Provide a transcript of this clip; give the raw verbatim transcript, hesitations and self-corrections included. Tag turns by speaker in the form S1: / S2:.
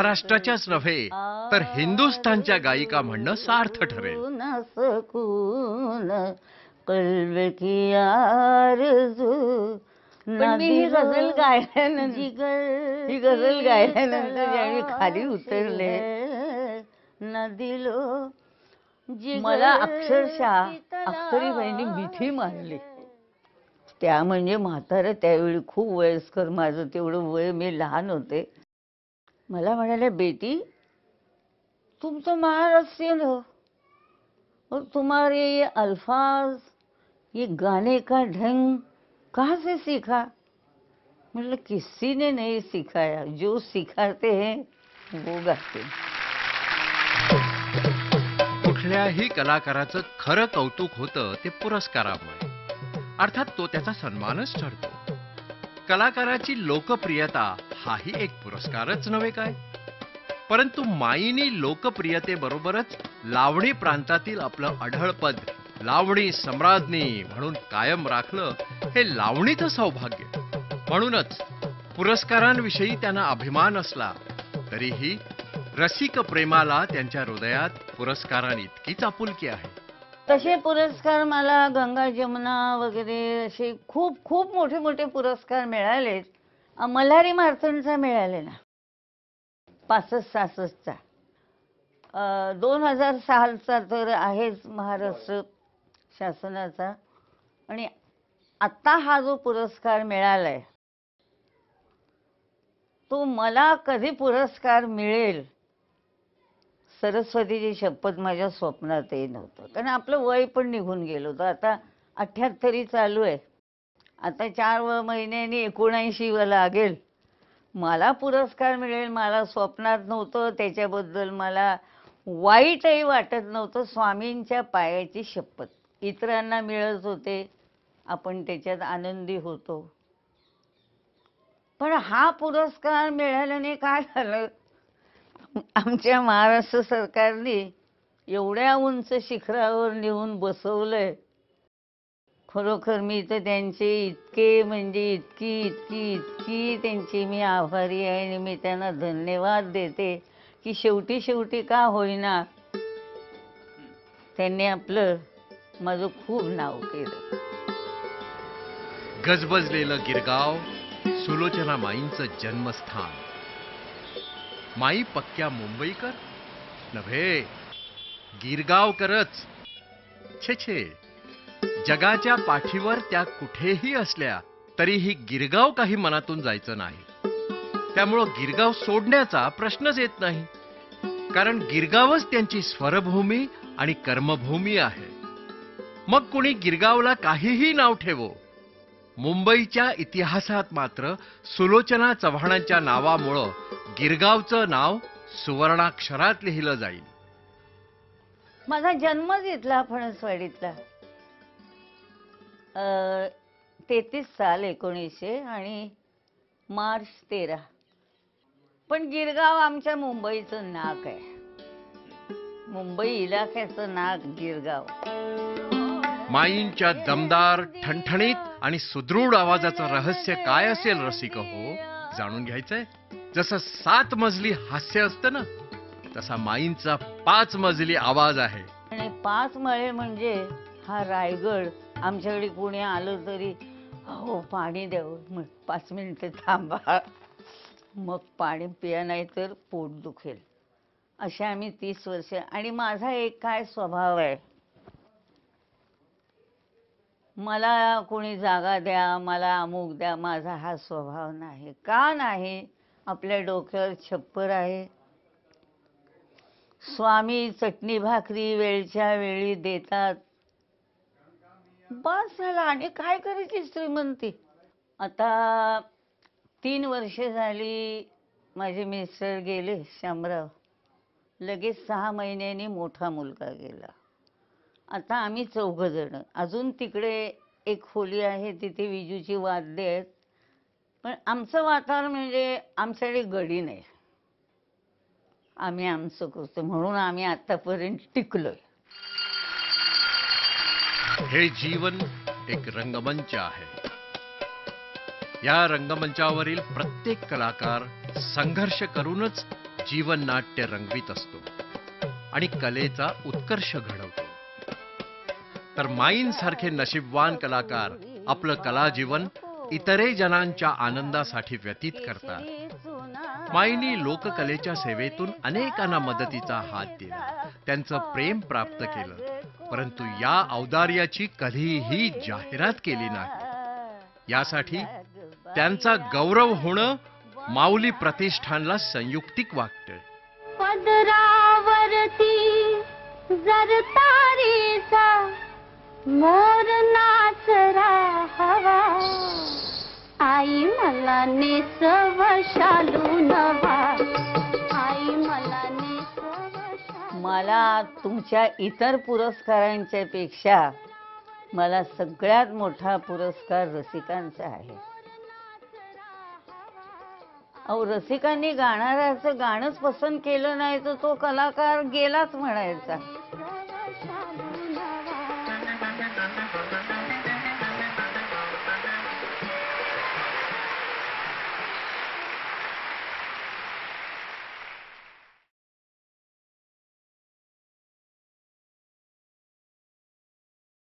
S1: महाराष्ट्राच्याच नव्हे तर हिंदुस्थानच्या गायिका म्हणणं सार्थ ठरेल.
S2: न सकून कल्ब की आरज़ू. पण मी ही गझल गायल्यानंतर ही गझल गायल्यानंतर ज्यावेळी खाली उतरले न दिलो, मला अक्षरशः अख्तरीबाईंनी मिठी मारली. त्या म्हणजे म्हाताऱ्या, त्यावेळी खूप वयस्कर, माझं तेवढं वय, मी लहान होते. मला म्हणाले, बेटी तुम तो महाराष्ट्रीयन हो और तुम्हारे ये अल्फाज, ये गाने का ढंग कहाँ से सीखा? मतलब किसी ने नहीं सिखाया, जो सिखाते हैं वो गाते.
S1: कुठल्याही कलाकाराचं खरं कौतुक होतं ते पुरस्कारामुळे, अर्थात तो त्याचा सन्मानच ठरतो. कलाकाराची लोकप्रियता हाही एक पुरस्कारच नव्हे काय? परंतु माईनी लोकप्रियतेबरोबरच लावणी प्रांतातील आपलं अढळपद लावणी सम्राज्ञी म्हणून कायम राखलं, हे लावणीचं सौभाग्य. म्हणूनच पुरस्कारांविषयी त्यांना अभिमान असला तरीही रसिक प्रेमाला त्यांच्या हृदयात पुरस्कारांइतकीच आपुलकी आहे.
S2: तसे पुरस्कार मला गंगा जमुना वगैरे असे खूप खूप मोठे मोठे पुरस्कार मिळालेत. मल्हारी मार्तंडचा मिळाले ना, पासष्ट सहासष्टचा. दोन हजार सालचा तर आहेच महाराष्ट्र शासनाचा. आणि आत्ता हा जो पुरस्कार मिळालाय तो मला कधी पुरस्कार मिळेल सरस्वतीची शपथ माझ्या स्वप्नातही नव्हतं. कारण आपलं वय पण निघून गेलं होतं. आता अठ्ठ्याहत्तरी चालू आहे. आता चार व महिन्यांनी एकोणऐंशी व लागेल. मला पुरस्कार मिळेल मला स्वप्नात नव्हतं. त्याच्याबद्दल मला वाईटही वाटत नव्हतं. स्वामींच्या पायाची शपथ. इतरांना मिळत होते, आपण त्याच्यात आनंदी होतो. पण हा पुरस्कार मिळाल्याने काय झालं, आमच्या महाराष्ट्र सरकारने एवढ्या उंच शिखरावर नेऊन बसवलंय. खरोखर मी तर त्यांचे इतके म्हणजे इतकी इतकी इतकी त्यांची मी आभारी आहे आणि मी त्यांना धन्यवाद देते की शेवटी शेवटी का होईना त्यांनी आपलं माझं खूप नाव केलं.
S1: गजबजलेलं गिरगाव, सुलोचना माईंचं जन्मस्थान. माई पक्क्या मुंबईकर नव्हे, गिरगावकरच. छे छे, जगाच्या पाठीवर त्या कुठेही असल्या तरीही गिरगाव काही मनातून जायचं नाही. त्यामुळं गिरगाव सोडण्याचा प्रश्नच येत नाही. कारण गिरगावच त्यांची स्वरभूमी आणि कर्मभूमी आहे. मग कुणी गिरगावला काहीही नाव ठेवो, मुंबईच्या इतिहासात मात्र सुलोचना चव्हाणांच्या नावामुळं गिरगावचं नाव सुवर्णाक्षरात लिहिलं जाईल.
S2: माझा जन्मच इथला फणसवाडीतला. तेहतीस साल एकोणीसशे आणि मार्च तेरा. पण गिरगाव आमच्या मुंबईचं नाक आहे. मुंबई इलाख्याचं नाक गिरगाव.
S1: माईंच्या दमदार, ठणठणीत आणि सुदृढ आवाजाचं रहस्य काय असेल रसिक हो, जाणून घ्यायचंय? जसं सात मजली हास्य असतं ना, तसा माईंचा पाच मजली आवाज आहे.
S2: आणि पाच मळे म्हणजे हा रायगड. आमच्याकडे कोणी आलं तरी हो पाणी द्यावं, मग पाच मिनिटं थांबा, मग पाणी पिया, नाही तर पोट दुखेल. अशा आम्ही तीस वर्ष. आणि माझा एक काय स्वभाव आहे, मला कोणी जागा द्या, मला अमुक द्या, माझा हा स्वभाव नाही. का नाही? आपल्या डोक्यावर छप्पर आहे. स्वामी चटणी भाकरी वेळच्या वेळी देतात, बस झाला. आणि काय करायची श्रीमंती. आता तीन वर्ष झाली माझे मिस्टर गेले शामराव. लगेच सहा महिन्यांनी मोठा मुलगा गेला. आता आम्ही चौघ जण. अजून तिकडे एक खोली आहे, तिथे विजूची वाद्य आहेत. पण आमचं वातावरण म्हणजे आमच्याकडे गडी नाही. आम्ही आमचं करतो, म्हणून आम्ही आतापर्यंत टिकलोय.
S1: हे जीवन एक रंगमंच आहे. या रंगमंचावरील प्रत्येक कलाकार संघर्ष करूनच जीवननाट्य रंगवीत असतो आणि कलेचा उत्कर्ष घडवतो. तर माईंसारखे नशीबवान कलाकार आपलं कलाजीवन इतरे जनांच्या आनंदासाठी व्यतीत करतात. माईंनी लोककलेच्या सेवेतून अनेकांना मदतीचा हात दिला, त्यांचं प्रेम प्राप्त केलं, परंतु या औदार्याची कधीही जाहिरात केली नाही. यासाठी त्यांचा गौरव होणं माऊली प्रतिष्ठानला संयुक्तिक वाटतं.
S3: पदरावरती जर तारेचा मोर नाचरा हवा, आई मला नेसव शालू नवा, आई मला नेसव शालू.
S2: मला तुमच्या इतर पुरस्कारांच्या पेक्षा मला सगळ्यात मोठा पुरस्कार रसिकांचा आहे. अहो, रसिकांनी गाणाऱ्याचं गाणंच पसंत केलं नाही तर तो कलाकार गेलाच म्हणायचा.